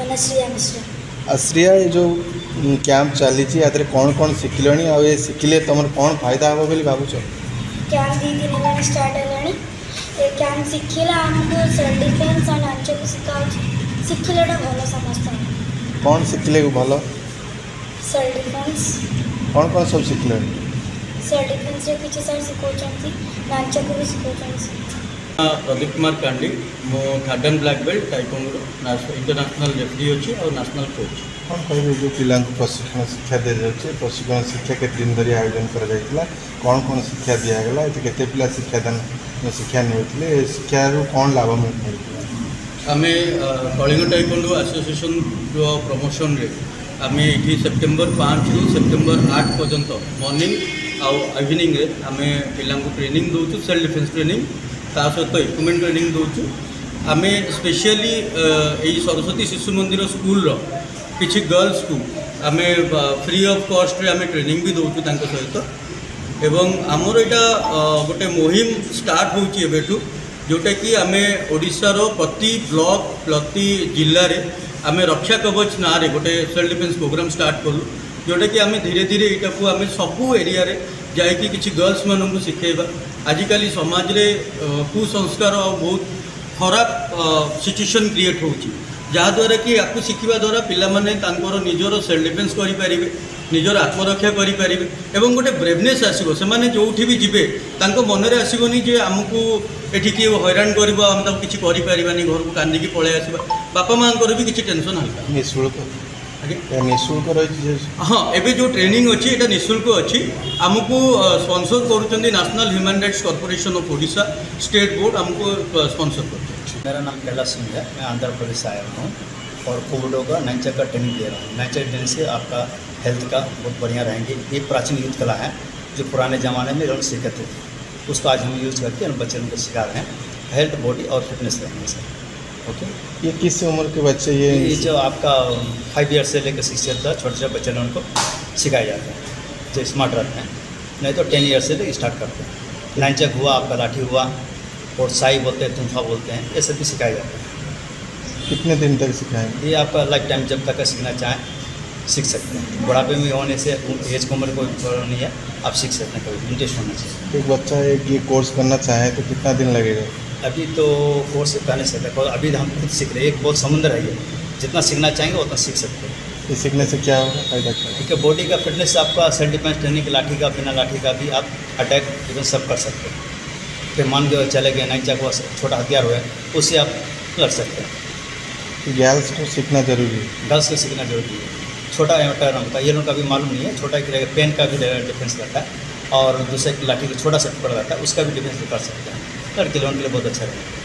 अनश्रिया मिश्रा। आश्रिया ये जो कैंप चली कौन कौन शिखिले आ शिखिले तुम कौन फायदा हम बोली भावुच? कैंप 2 दिन है स्टार्ट है। कैंप शिखला आमको सेल्फ डिफेन्स और नाच को शिखा शिखलाटा भल समस्त कौन शिखिले भल? Self defence. कौन कौन सब शिखिले? सेल्फ डिफेन्स रे किछि सर सिखौछंती, नाच को भी सिखौछंती। प्रदीप कुमार कांडी मो third and black belt taekwondo international referee अच्छी और नेशनल कोच। कौन कहे जो पिला प्रशिक्षण शिक्षा दी जाए प्रशिक्षण शिक्षा के दिन धरी आयोजन कर कौन कौन शिक्षा दिगला केते पिला शिक्षादान शिक्षा नहीं शिक्षा कौन लाभ मिल? आम कलिंग टाइकोंडो एसोसिएशन जो प्रमोशन रे आम ये सेप्टेम्बर 5 रु सेप्टेम्बर 8 पर्यंत मॉर्निंग आउ इवनिंग रे आम पिला ट्रेनिंग दौचु सेल्फ डिफेन्स ट्रेनिंग ता सहित इक्विपमेंट ट्रेनिंग दौचु। आम स्पेशली यही सरस्वती शिशु मंदिर स्कूल किसी गर्ल्स को आम फ्री ऑफ कॉस्ट रे आम ट्रेनिंग भी दौचु सहित एवं आमर यहाँ गोटे मुहिम स्टार्ट होठू जोटा कि आम ओडिशार प्रति ब्लॉक प्रति जिले में आम रक्षा कवच ना रे गोटे सेल्फ डिफेन्स प्रोग्राम स्टार्ट कलु जोटा कि आम धीरे धीरे यहाँ आम सबू एरिया रे जाकि किसी गर्ल्स मानू शिखेबा। आजिकल समाज रे कुसंस्कार और बहुत खराब सिचुएशन क्रिएट होची जहाँद्वारा कि आपको शिखा द्वारा पिलामाने तांकर निजर सेल्फ डिफेन्स करें निजर आत्मरक्षा करें एवं गोटे ब्रेवनेस आसो से जो भी जीवे मन में आसोनी जे आमको ये किए हैरान कर किसी करें घर को कांदिकी पलि आसवा बापा माँ भी किसी टेंशन हल्का निःशुल्क निःशुल्क रही। हाँ एबे जो ट्रेनिंग अच्छी यहाँ निःशुल्क अच्छी आमको स्पॉन्सर करुँच national human rights corporation of Odisha state board आमको स्पॉन्सर कर। मेरा नाम कैलाश सिंह है, मैं आंध्र प्रदेश से आया हूँ और कोविडो का नैंचक का ट्रेनिंग दे रहा हूँ। नैंचक ट्रेनिंग से आपका हेल्थ का बहुत बढ़िया रहेंगे। ये प्राचीन युद्ध कला है जो पुराने ज़माने में लोग सीखते थे, उसको आज हम यूज़ करके उन बच्चों को सिखा रहे हैं। हेल्थ बॉडी और फिटनेस रहेंगे सर। ओके ये किस उम्र के बच्चे ये जो आपका 5 ईयर से लेकर 6 ईयर तक छोटे छोटे बच्चे उनको सिखाए जाते हैं जो स्मार्ट रहते हैं, नहीं तो 10 ईयर से लेकर स्टार्ट करते हैं। नैंचक हुआ, आपका लाठी हुआ और साई बोलते हैं, तुम्फा बोलते हैं, ये सब भी सिखाया जाता है। कितने दिन तक सिखाएंगे? ये आपका लाइफ टाइम जब तक सीखना चाहें सीख सकते हैं। बुढ़ापे में होने से एज की उम्र कोई प्रॉब्लम नहीं है, आप सीख सकते हैं, कभी इंटरेस्ट होना चाहिए। एक बच्चा एक ये कोर्स करना चाहे तो कितना दिन लगेगा? अभी तो कोर्स कह नहीं सकते, अभी हम खुद सीख रहे हैं। एक बहुत समुद्र है ये, जितना सीखना चाहेंगे उतना सीख सकते हैं। ये सीखने से क्या होगा, फायदा क्या? ठीक है, बॉडी का फिटनेस आपका सेल्फ डिफेंस ट्रेनिंग की लाठी का बिना लाठी का भी आप अटैक इवन सब कर सकते हैं। फिर मान के चले गए नहीं चाहे छोटा हथियार हुआ उससे आप लड़ सकते हैं। गर्ल्स को सीखना जरूरी है? गर्ल्स को सीखना जरूरी है। छोटा टर्न होता है, ये लोगों का भी मालूम नहीं है। छोटा की पेन का भी डिफेंस रहता है और दूसरे की लाठी का छोटा सा टुकड़ा रहता है, उसका भी डिफेंस कर सकते हैं। लड़के लोगों के लिए बहुत अच्छा रहेगा।